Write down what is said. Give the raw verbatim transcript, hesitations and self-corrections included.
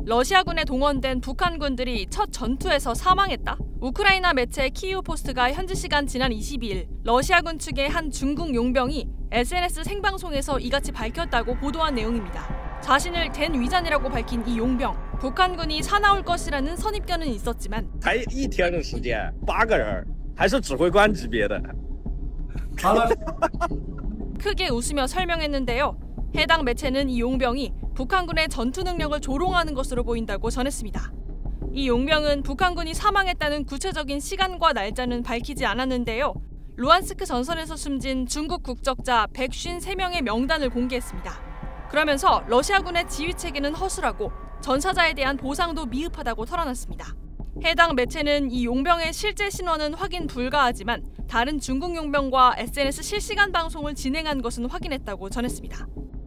러시아군에 동원된 북한군들이 첫 전투에서 사망했다. 우크라이나 매체 키이우포스트가 현지 시간 지난 이십이일 러시아군 측의 한 중국 용병이 에스엔에스 생방송에서 이같이 밝혔다고 보도한 내용입니다. 자신을 된 위잔이라고 밝힌 이 용병, 북한군이 사나울 것이라는 선입견은 있었지만 才一天的时间，八个人，还是指挥官级别的。 크게 웃으며 설명했는데요. 해당 매체는 이 용병이 북한군의 전투 능력을 조롱하는 것으로 보인다고 전했습니다. 이 용병은 북한군이 사망했다는 구체적인 시간과 날짜는 밝히지 않았는데요. 루안스크 전선에서 숨진 중국 국적자 백오십삼 명의 명단을 공개했습니다. 그러면서 러시아군의 지휘체계는 허술하고 전사자에 대한 보상도 미흡하다고 털어놨습니다. 해당 매체는 이 용병의 실제 신원은 확인 불가하지만 다른 중국 용병과 에스엔에스 실시간 방송을 진행한 것은 확인했다고 전했습니다.